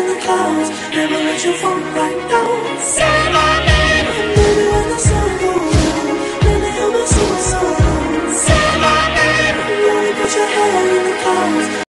in the clouds. Never let you fall right